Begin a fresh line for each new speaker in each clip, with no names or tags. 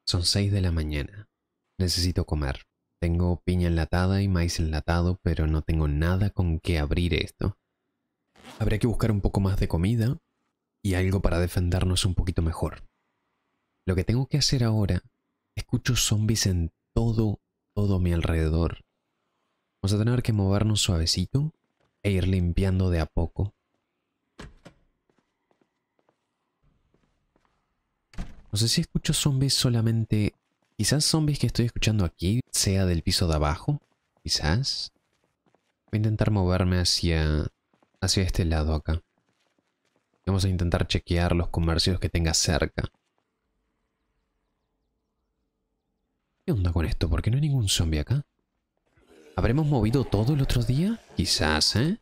Son 6 de la mañana. Necesito comer. Tengo piña enlatada y maíz enlatado, pero no tengo nada con que abrir esto. Habría que buscar un poco más de comida y algo para defendernos un poquito mejor. Lo que tengo que hacer ahora, escucho zombies en todo mi alrededor. Vamos a tener que movernos suavecito e ir limpiando de a poco. No sé si escucho zombies solamente. Quizás zombies que estoy escuchando aquí sea del piso de abajo. Quizás. Voy a intentar moverme hacia este lado acá. Vamos a intentar chequear los comercios que tenga cerca. ¿Qué onda con esto? ¿Por qué no hay ningún zombie acá? ¿Habremos movido todo el otro día? Quizás, ¿eh?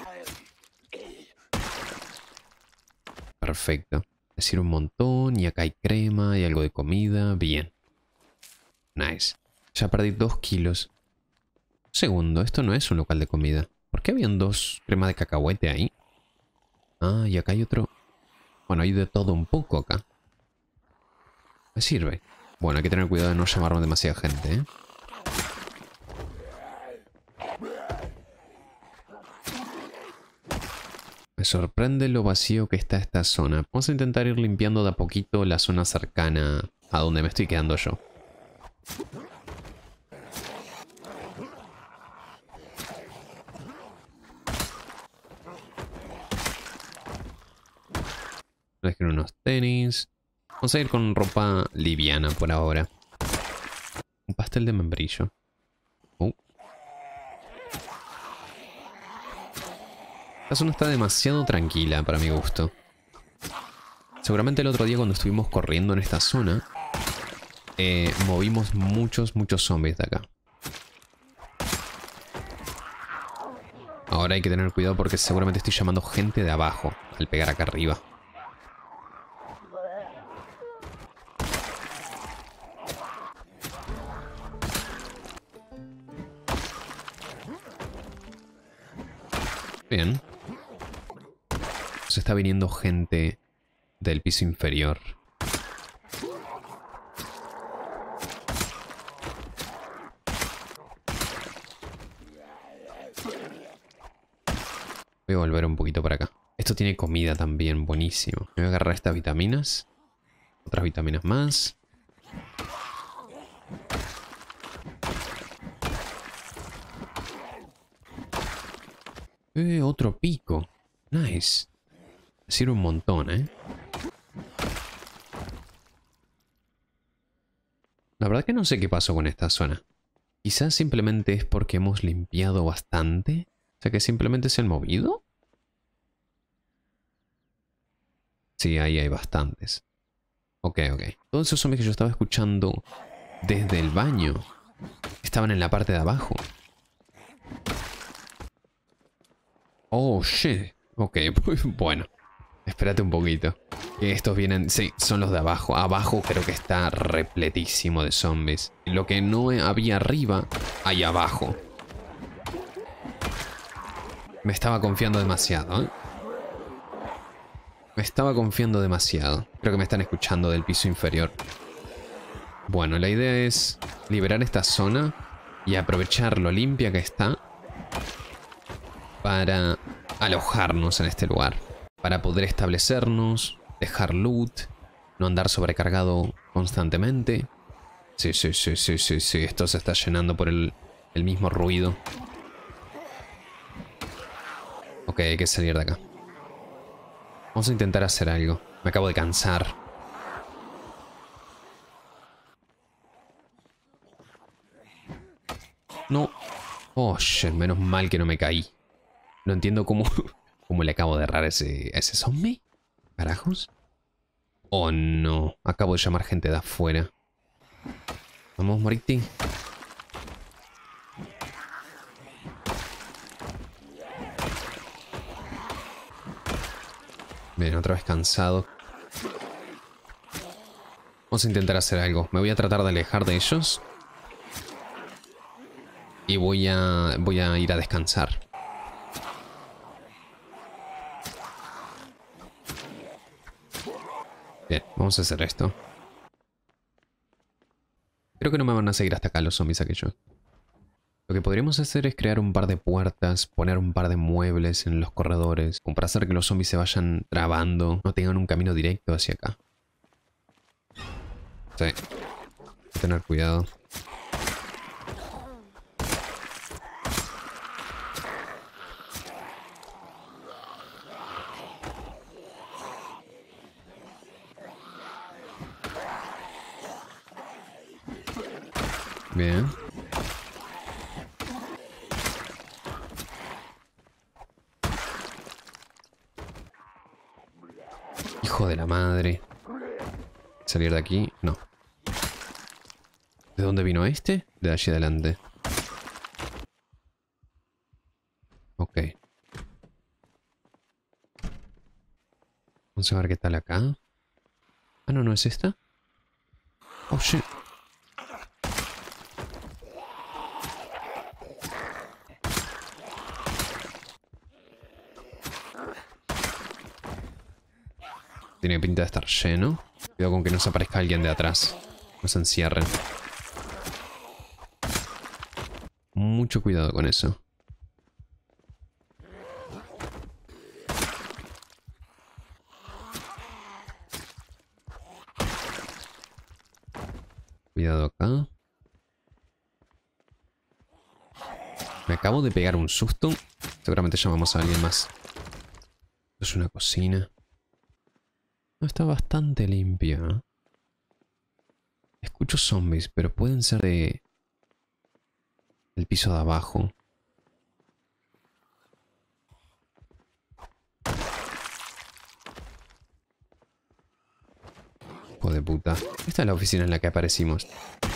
Perfecto. Es decir, un montón y acá hay crema y algo de comida. Bien. Nice. Ya perdí 2 kilos. Segundo, esto no es un local de comida. ¿Por qué habían 2 cremas de cacahuete ahí? Ah, y acá hay otro. Bueno, hay de todo un poco acá. Me sirve. Bueno, hay que tener cuidado de no llamar a demasiada gente, ¿eh? Me sorprende lo vacío que está esta zona. Vamos a intentar ir limpiando de a poquito la zona cercana a donde me estoy quedando yo. Dejar unos tenis. Vamos a ir con ropa liviana por ahora. Un pastel de membrillo. La zona está demasiado tranquila para mi gusto. Seguramente el otro día cuando estuvimos corriendo en esta zona, movimos muchos zombies de acá. Ahora hay que tener cuidado porque seguramente estoy llamando gente de abajo al pegar acá arriba. Bien. Se está viniendo gente del piso inferior. Voy a volver un poquito para acá. Esto tiene comida también, buenísimo. Me voy a agarrar estas vitaminas. Otras vitaminas más. Otro pico. Nice. Me sirve un montón, ¿eh? La verdad que no sé qué pasó con esta zona. Quizás simplemente es porque hemos limpiado bastante. O sea que simplemente se han movido. Sí, ahí hay bastantes. Ok. Todos esos zombies que yo estaba escuchando desde el baño estaban en la parte de abajo. Oh, shit. Ok, pues bueno. Espérate un poquito. Que estos vienen... Sí, son los de abajo. Abajo creo que está repletísimo de zombies. Lo que no había arriba, hay abajo. Me estaba confiando demasiado, ¿eh? Me estaba confiando demasiado. Creo que me están escuchando del piso inferior. Bueno, la idea es liberar esta zona y aprovechar lo limpia que está para alojarnos en este lugar. Para poder establecernos, dejar loot, no andar sobrecargado constantemente. Sí. Esto se está llenando por el mismo ruido. Ok, hay que salir de acá. Vamos a intentar hacer algo. Me acabo de cansar. No. Oh, shit, menos mal que no me caí. No entiendo cómo le acabo de errar a ese zombie. ¿Carajos? Oh, no. Acabo de llamar gente de afuera. Vamos, morite. Bien, otra vez cansado. Vamos a intentar hacer algo. Me voy a tratar de alejar de ellos. Y voy a ir a descansar. Bien, vamos a hacer esto. Creo que no me van a seguir hasta acá los zombies aquellos. Lo que podríamos hacer es crear un par de puertas, poner un par de muebles en los corredores, como para hacer que los zombies se vayan trabando, no tengan un camino directo hacia acá. Sí. Hay que tener cuidado. Bien. Hijo de la madre. ¿Salir de aquí? No. ¿De dónde vino este? De allí adelante. Ok. Vamos a ver qué tal acá. Ah, no, ¿no es esta? Oh, shit. Tiene pinta de estar lleno. Cuidado con que no se aparezca alguien de atrás. No se encierren. Mucho cuidado con eso. Cuidado acá. Me acabo de pegar un susto. Seguramente llamamos a alguien más. Esto es una cocina. No, está bastante limpia. Escucho zombies, pero pueden ser de... el piso de abajo. Hijo de puta. Esta es la oficina en la que aparecimos.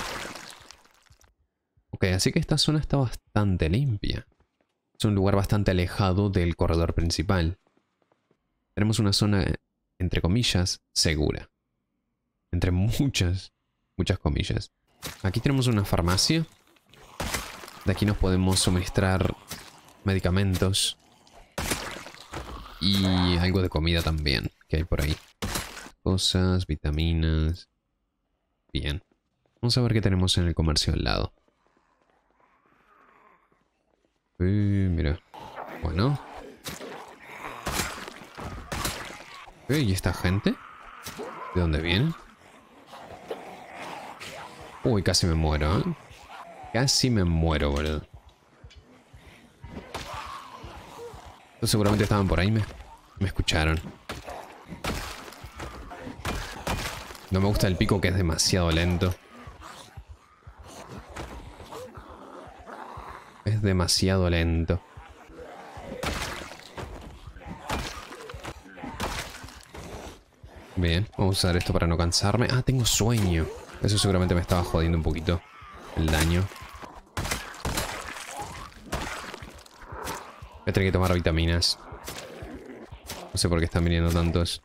Ok, así que esta zona está bastante limpia. Es un lugar bastante alejado del corredor principal. Tenemos una zona, entre comillas, segura. Entre muchas comillas. Aquí tenemos una farmacia. De aquí nos podemos suministrar medicamentos. Y algo de comida también, que hay por ahí. Cosas, vitaminas. Bien. Vamos a ver qué tenemos en el comercio al lado. Mira. Bueno. ¿Y esta gente? ¿De dónde viene? Uy, casi me muero, ¿eh? Casi me muero, boludo. Seguramente estaban por ahí, me escucharon. No me gusta el pico, que es demasiado lento. Es demasiado lento. Bien, vamos a usar esto para no cansarme. Ah, tengo sueño. Eso seguramente me estaba jodiendo un poquito el daño. Voy a tener que tomar vitaminas. No sé por qué están viniendo tantos.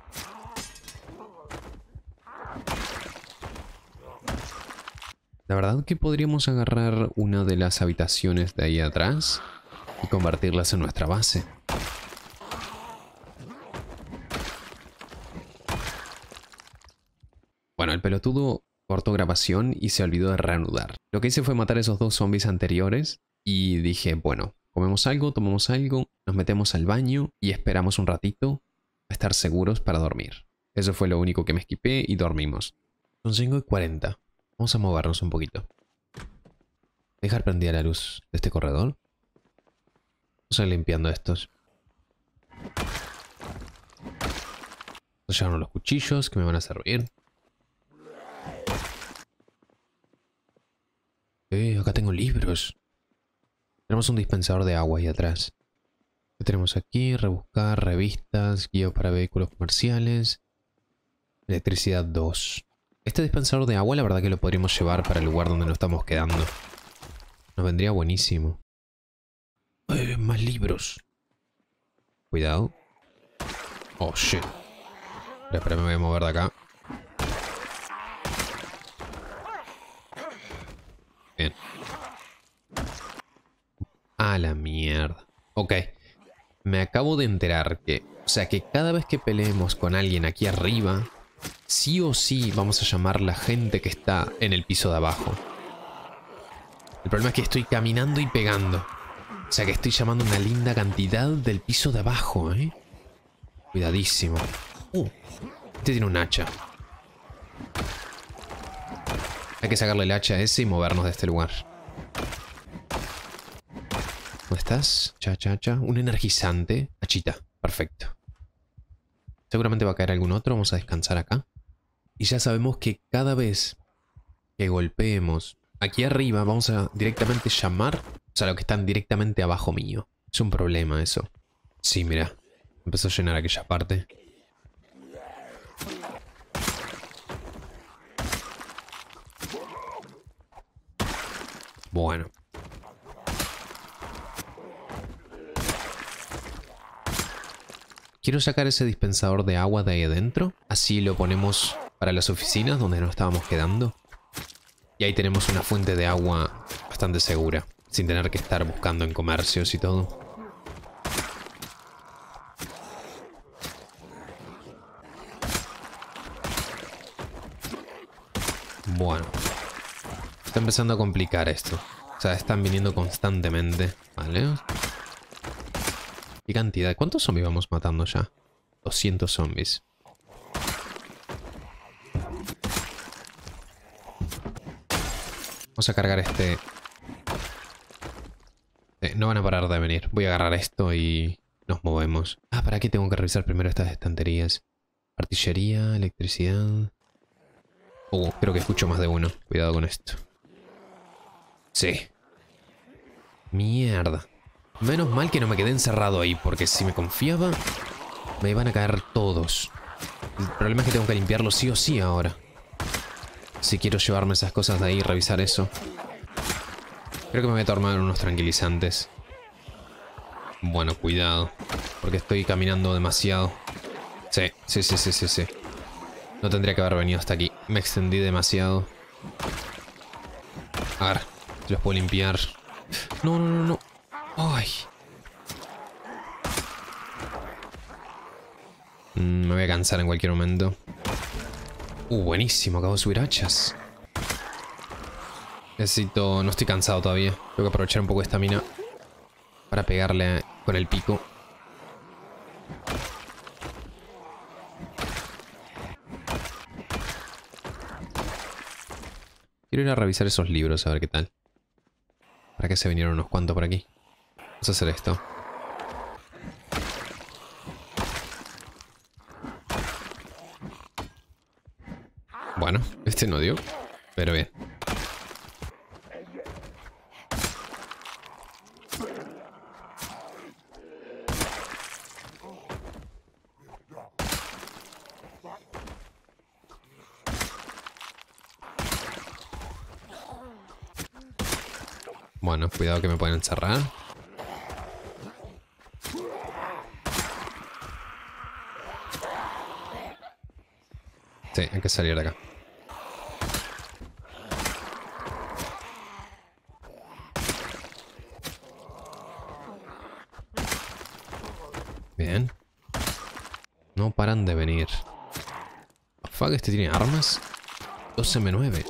La verdad que podríamos agarrar una de las habitaciones de ahí atrás y convertirlas en nuestra base. Bueno, el pelotudo cortó grabación y se olvidó de reanudar. Lo que hice fue matar a esos dos zombies anteriores y dije, bueno, comemos algo, tomamos algo, nos metemos al baño y esperamos un ratito a estar seguros para dormir. Eso fue lo único que me esquipé y dormimos. Son 5:40. Vamos a movernos un poquito. Dejar prendida la luz de este corredor. Vamos a ir limpiando estos. Nos llevaron los cuchillos que me van a servir. Acá tengo libros. Tenemos un dispensador de agua ahí atrás. ¿Qué tenemos aquí? Rebuscar, revistas, guía para vehículos comerciales. Electricidad 2. Este dispensador de agua la verdad que lo podríamos llevar para el lugar donde nos estamos quedando. Nos vendría buenísimo. Más libros. Cuidado. Oh, shit. Espera, me voy a mover de acá. Bien. A la mierda. Ok. Me acabo de enterar que... O sea, que cada vez que peleemos con alguien aquí arriba, sí o sí vamos a llamar a la gente que está en el piso de abajo. El problema es que estoy caminando y pegando. O sea que estoy llamando una linda cantidad del piso de abajo, ¿eh? Cuidadísimo. Este tiene un hacha. Hay que sacarle el hacha a ese y movernos de este lugar. ¿Dónde estás? Cha, cha, cha. Un energizante. Hachita. Perfecto. Seguramente va a caer algún otro. Vamos a descansar acá. Y ya sabemos que cada vez que golpeemos aquí arriba, vamos a directamente llamar, o sea, los que están directamente abajo mío. Es un problema eso. Sí, mira. Empezó a llenar aquella parte. Bueno. Quiero sacar ese dispensador de agua de ahí adentro. Así lo ponemos para las oficinas donde nos estábamos quedando. Y ahí tenemos una fuente de agua bastante segura. Sin tener que estar buscando en comercios y todo. Bueno. Está empezando a complicar esto. O sea, están viniendo constantemente. Vale. ¿Qué cantidad? ¿Cuántos zombies vamos matando ya? 200 zombies. Vamos a cargar este. No van a parar de venir. Voy a agarrar esto y nos movemos. Ah, ¿para qué tengo que revisar primero estas estanterías? Artillería, electricidad. Creo que escucho más de uno. Cuidado con esto. Sí. Mierda. Menos mal que no me quedé encerrado ahí, porque si me confiaba, me iban a caer todos. El problema es que tengo que limpiarlo sí o sí ahora. Si quiero llevarme esas cosas de ahí y revisar eso. Creo que me voy a tomar unos tranquilizantes. Bueno, cuidado. Porque estoy caminando demasiado. Sí. No tendría que haber venido hasta aquí. Me extendí demasiado. A ver, si los puedo limpiar. No. Ay. Me voy a cansar en cualquier momento. Buenísimo, acabo de subir hachas. Necesito... No estoy cansado todavía. Tengo que aprovechar un poco esta mina para pegarle con el pico. Quiero ir a revisar esos libros, a ver qué tal. ¿Para qué se vinieron unos cuantos por aquí? Vamos a hacer esto. Bueno, este no dio, pero bien. Bueno, cuidado que me pueden encerrar. Sí, hay que salir de acá. Bien. No paran de venir. Fuck, este tiene armas. 2M9.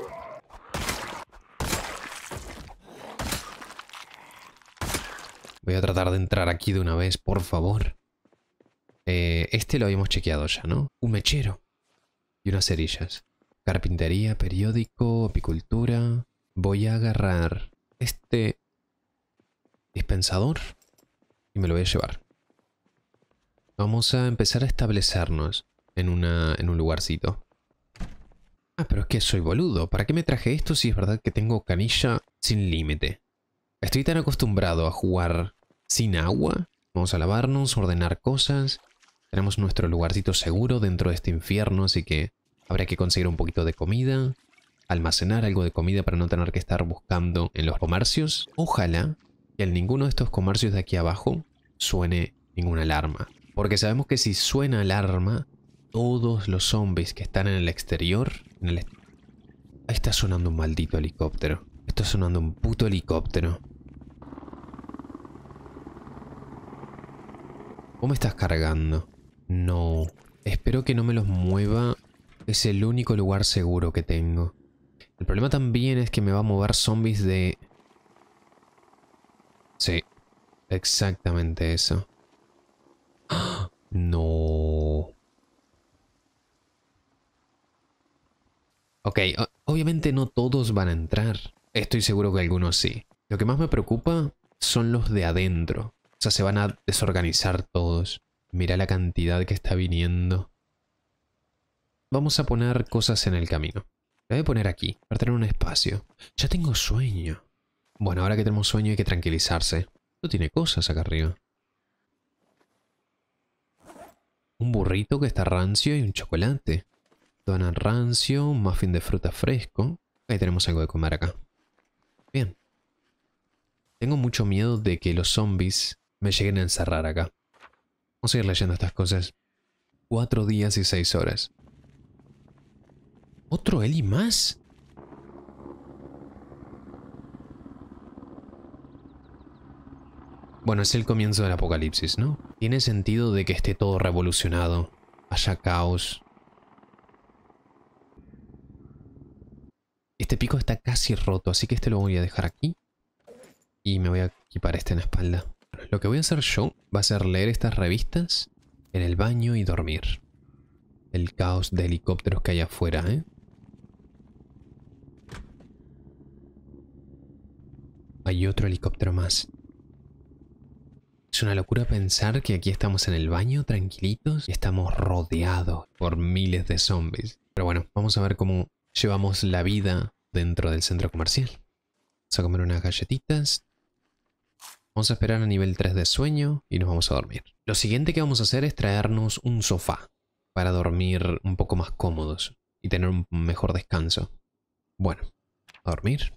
Voy a tratar de entrar aquí de una vez, por favor. Este lo habíamos chequeado ya, ¿no? Un mechero. Y unas cerillas. Carpintería, periódico, apicultura. Voy a agarrar este dispensador y me lo voy a llevar. Vamos a empezar a establecernos en un lugarcito. Ah, pero es que soy boludo. ¿Para qué me traje esto si es verdad que tengo canilla sin límite? Estoy tan acostumbrado a jugar sin agua. Vamos a lavarnos, ordenar cosas. Tenemos nuestro lugarcito seguro dentro de este infierno, así que habrá que conseguir un poquito de comida. Almacenar algo de comida para no tener que estar buscando en los comercios. Ojalá que en ninguno de estos comercios de aquí abajo suene ninguna alarma. Porque sabemos que si suena alarma, todos los zombies que están en el exterior... Ahí está sonando un maldito helicóptero. Está sonando un puto helicóptero. ¿Cómo me estás cargando? No. Espero que no me los mueva Es el único lugar seguro que tengo. El problema también es que me va a mover zombies de... Sí, exactamente eso. ¡Ah! No. Ok, obviamente no todos van a entrar. Estoy seguro que algunos sí. Lo que más me preocupa son los de adentro. O sea, se van a desorganizar todos. Mira la cantidad que está viniendo. Vamos a poner cosas en el camino. La voy a poner aquí, para tener un espacio. Ya tengo sueño. Bueno, ahora que tenemos sueño hay que tranquilizarse. Esto tiene cosas acá arriba. Un burrito que está rancio y un chocolate. Donut rancio, un muffin de fruta fresco. Ahí tenemos algo de comer acá. Bien. Tengo mucho miedo de que los zombies me lleguen a encerrar acá. Vamos a ir leyendo estas cosas. 4 días y 6 horas. ¿Otro Eli más? Bueno, es el comienzo del apocalipsis, ¿no? Tiene sentido de que esté todo revolucionado. Haya caos. Este pico está casi roto, así que este lo voy a dejar aquí. Y me voy a equipar este en la espalda. Lo que voy a hacer yo va a ser leer estas revistas en el baño y dormir. El caos de helicópteros que hay afuera, ¿eh? Hay otro helicóptero más. Es una locura pensar que aquí estamos en el baño tranquilitos y estamos rodeados por miles de zombies. Pero bueno, vamos a ver cómo llevamos la vida dentro del centro comercial. Vamos a comer unas galletitas. Vamos a esperar a nivel 3 de sueño y nos vamos a dormir. Lo siguiente que vamos a hacer es traernos un sofá para dormir un poco más cómodos y tener un mejor descanso. Bueno, a dormir.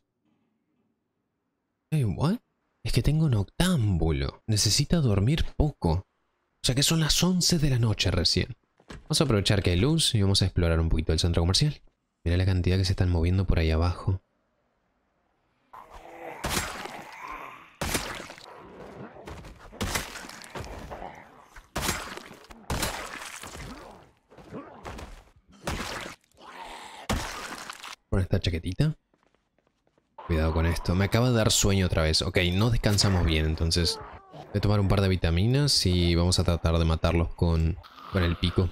Hey, ¿what? Es que tengo noctámbulo. Necesita dormir poco. O sea que son las 11 de la noche recién. Vamos a aprovechar que hay luz y vamos a explorar un poquito el centro comercial. Mira la cantidad que se están moviendo por ahí abajo. Con esta chaquetita. Cuidado con esto. Me acaba de dar sueño otra vez. Ok, no descansamos bien, entonces voy a tomar un par de vitaminas y vamos a tratar de matarlos con el pico.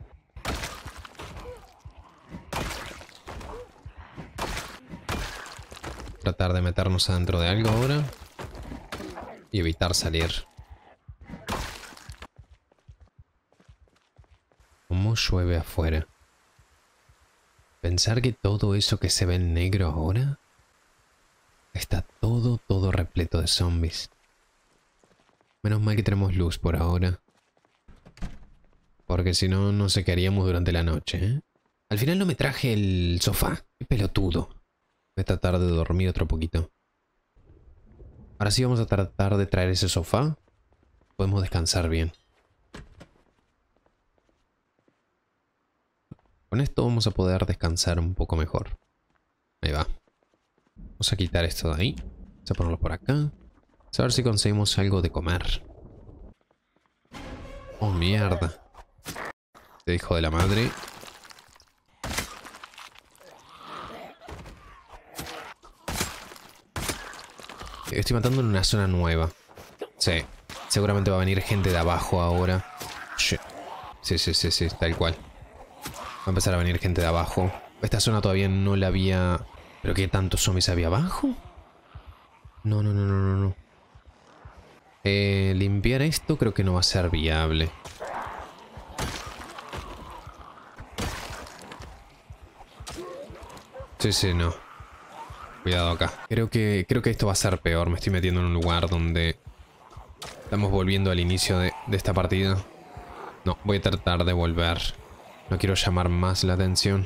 Tratar de meternos adentro de algo ahora y evitar salir. ¿Cómo llueve afuera? Pensar que todo eso que se ve en negro ahora está todo repleto de zombies. Menos mal que tenemos luz por ahora. Porque si no, no sé qué haríamos durante la noche, ¿eh? Al final no me traje el sofá. Qué pelotudo. Voy a tratar de dormir otro poquito. Ahora sí vamos a tratar de traer ese sofá. Podemos descansar bien. Con esto vamos a poder descansar un poco mejor. Ahí va. Vamos a quitar esto de ahí. Vamos a ponerlo por acá. Vamos a ver si conseguimos algo de comer. Oh, mierda. Este hijo de la madre. Estoy matando en una zona nueva. Sí. Seguramente va a venir gente de abajo ahora. Shit. Sí, tal cual. Va a empezar a venir gente de abajo. Esta zona todavía no la había... ¿Pero qué tantos zombies había abajo? No. Limpiar esto creo que no va a ser viable. Sí, no. Cuidado acá. Creo que esto va a ser peor. Me estoy metiendo en un lugar donde estamos volviendo al inicio de esta partida. No, voy a tratar de volver. No quiero llamar más la atención.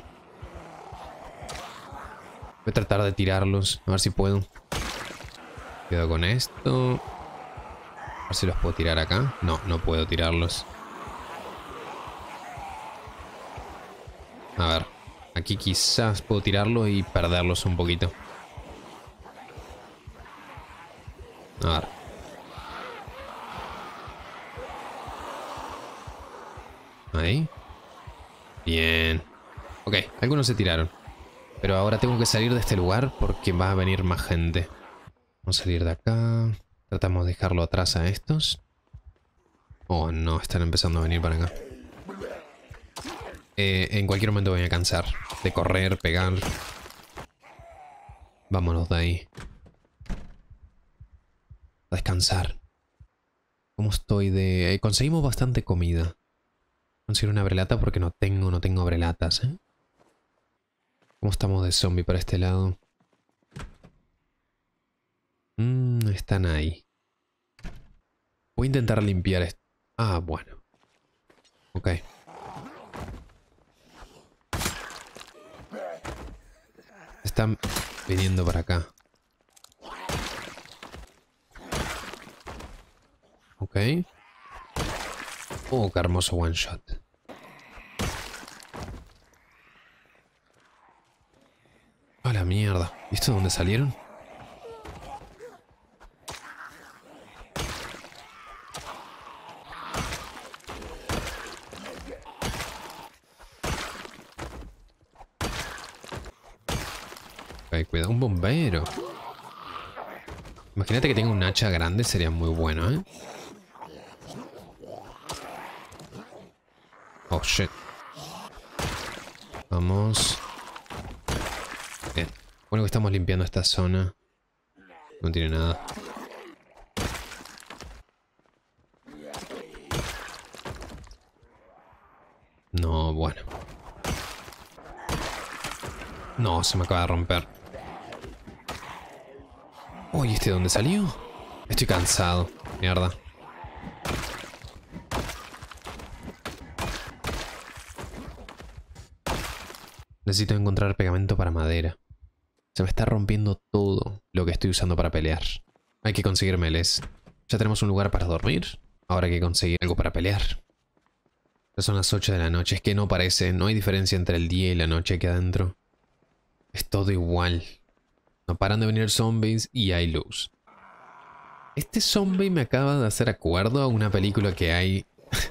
Voy a tratar de tirarlos. A ver si puedo. Cuidado con esto. A ver si los puedo tirar acá. No, no puedo tirarlos. A ver. Aquí quizás puedo tirarlos y perderlos un poquito. A ver. Ahí. Bien. Ok, algunos se tiraron. Pero ahora tengo que salir de este lugar porque va a venir más gente. Vamos a salir de acá. Tratamos de dejarlo atrás a estos. Oh, no, están empezando a venir para acá. En cualquier momento voy a cansar de correr, pegar. Vámonos de ahí. A descansar. ¿Cómo estoy de...? Conseguimos bastante comida. Conseguir una abrelata porque no tengo abrelatas, ¿eh? ¿Cómo estamos de zombie para este lado? Están ahí. Voy a intentar limpiar esto. Ah, bueno. Ok. Están viniendo para acá. Ok. Oh, qué hermoso one shot. A la mierda. ¿Viste dónde salieron? Ok, cuidado, un bombero. Imagínate que tenga un hacha grande, sería muy bueno, ¿eh? Oh, shit. Vamos. Bien. Bueno que estamos limpiando esta zona. No tiene nada. No, bueno. No, se me acaba de romper. Uy, ¿este de dónde salió? Estoy cansado. Mierda. Necesito encontrar pegamento para madera. Se me está rompiendo todo lo que estoy usando para pelear. Hay que conseguir meles. Ya tenemos un lugar para dormir. Ahora hay que conseguir algo para pelear. Ya son las 8 de la noche. Es que no parece. No hay diferencia entre el día y la noche aquí adentro. Es todo igual. No paran de venir zombies y hay luz. Este zombie me acaba de hacer acuerdo a una película que hay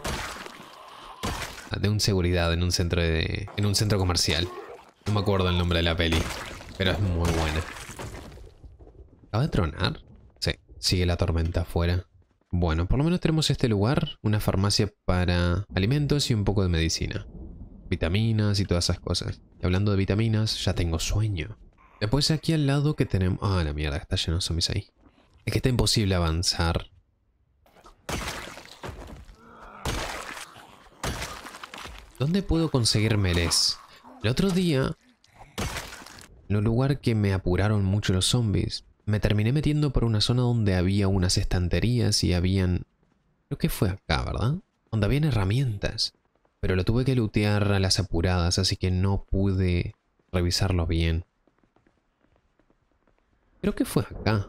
de un seguridad en un centro comercial. No me acuerdo el nombre de la peli, pero es muy buena. ¿Acaba de tronar? Sí, sigue la tormenta afuera. Bueno, por lo menos tenemos este lugar, una farmacia para alimentos y un poco de medicina. Vitaminas y todas esas cosas. Y hablando de vitaminas, ya tengo sueño. Después aquí al lado que tenemos... Ah, la mierda, está lleno de zombies ahí. Es que está imposible avanzar. ¿Dónde puedo conseguir melés? El otro día, en un lugar que me apuraron mucho los zombies, me terminé metiendo por una zona donde había unas estanterías y habían... Creo que fue acá, ¿verdad? Donde habían herramientas. Pero lo tuve que lootear a las apuradas, así que no pude revisarlo bien. Creo que fue acá.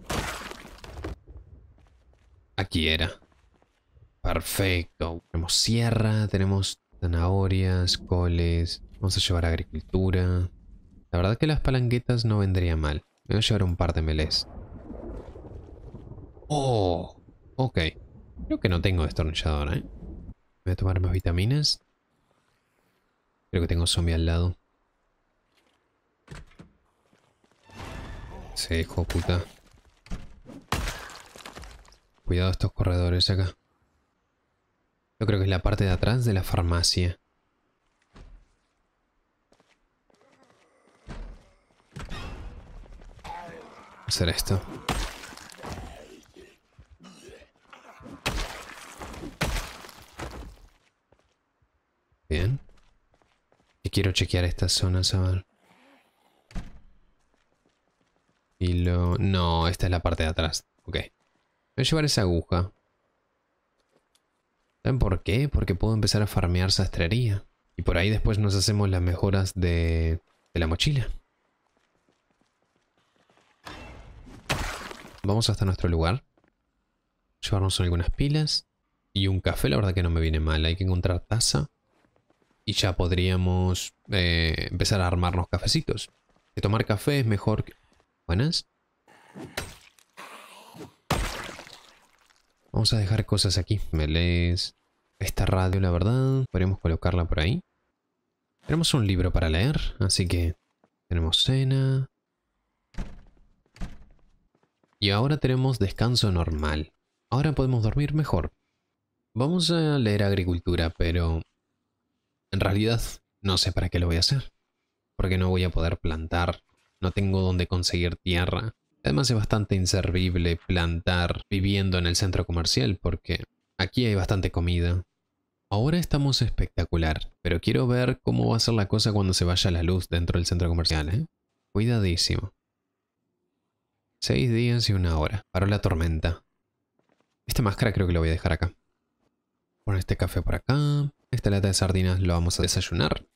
Aquí era. Perfecto. Tenemos sierra, tenemos zanahorias, coles. Vamos a llevar agricultura. La verdad que las palanquetas no vendría mal. Me voy a llevar un par de melés. Oh, ok. Creo que no tengo destornillador, ¿eh? Voy a tomar más vitaminas. Creo que tengo zombie al lado. Sí, hijo de puta. Cuidado estos corredores acá. Yo creo que es la parte de atrás de la farmacia. Hacer esto. Bien. Y quiero chequear estas zonas a ver. Y lo... No, esta es la parte de atrás. Ok. Voy a llevar esa aguja. ¿Saben por qué? Porque puedo empezar a farmear sastrería. Y por ahí después nos hacemos las mejoras de la mochila. Vamos hasta nuestro lugar. Llevarnos algunas pilas. Y un café, la verdad que no me viene mal. Hay que encontrar taza. Y ya podríamos empezar a armarnos cafecitos. Que tomar café es mejor que... Buenas. Vamos a dejar cosas aquí. Melés. Esta radio, la verdad, podríamos colocarla por ahí. Tenemos un libro para leer, así que tenemos cena. Y ahora tenemos descanso normal. Ahora podemos dormir mejor. Vamos a leer agricultura, pero en realidad no sé para qué lo voy a hacer. Porque no voy a poder plantar. No tengo dónde conseguir tierra. Además es bastante inservible plantar viviendo en el centro comercial porque aquí hay bastante comida. Ahora estamos espectacular, pero quiero ver cómo va a ser la cosa cuando se vaya la luz dentro del centro comercial, ¿eh? Cuidadísimo. 6 días y 1 hora. Paró la tormenta. Esta máscara creo que lo voy a dejar acá. Pon este café por acá. Esta lata de sardinas lo vamos a desayunar.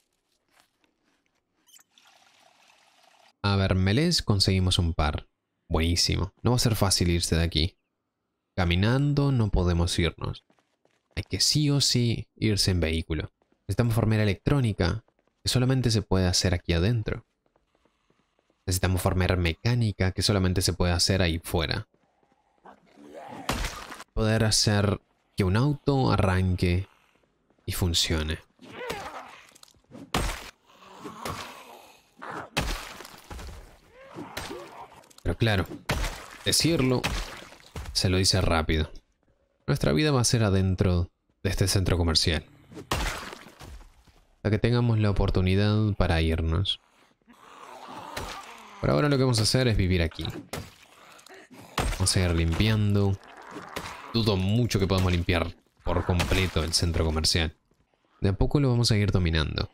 A ver, melés conseguimos un par. Buenísimo. No va a ser fácil irse de aquí. Caminando no podemos irnos. Hay que sí o sí irse en vehículo. Necesitamos formera electrónica, que solamente se puede hacer aquí adentro. Necesitamos formera mecánica, que solamente se puede hacer ahí fuera. Poder hacer que un auto arranque y funcione. Pero claro, decirlo se lo dice rápido. Nuestra vida va a ser adentro de este centro comercial. Hasta que tengamos la oportunidad para irnos. Por ahora lo que vamos a hacer es vivir aquí. Vamos a ir limpiando. Dudo mucho que podamos limpiar por completo el centro comercial. De a poco lo vamos a ir dominando.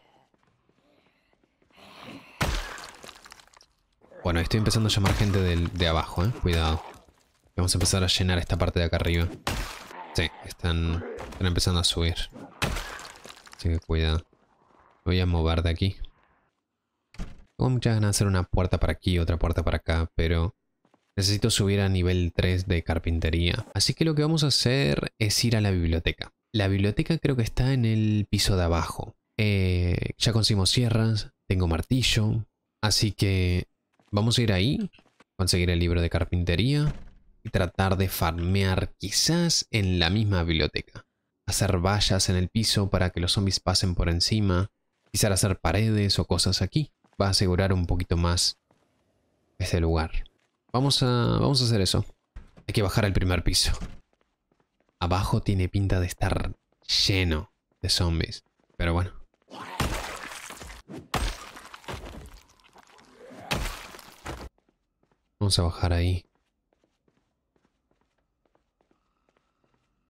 Bueno, estoy empezando a llamar gente de abajo, cuidado. Vamos a empezar a llenar esta parte de acá arriba. Sí, están empezando a subir. Así que cuidado. Voy a mover de aquí. Tengo muchas ganas de hacer una puerta para aquí, otra puerta para acá, pero necesito subir a nivel 3 de carpintería. Así que lo que vamos a hacer es ir a la biblioteca. La biblioteca creo que está en el piso de abajo. Ya conseguimos sierras, tengo martillo, así que vamos a ir ahí, conseguir el libro de carpintería y tratar de farmear quizás en la misma biblioteca. Hacer vallas en el piso para que los zombies pasen por encima, quizás hacer paredes o cosas aquí. Va a asegurar un poquito más este lugar. Vamos a hacer eso. Hay que bajar al primer piso. Abajo tiene pinta de estar lleno de zombies. Pero bueno. Vamos a bajar ahí.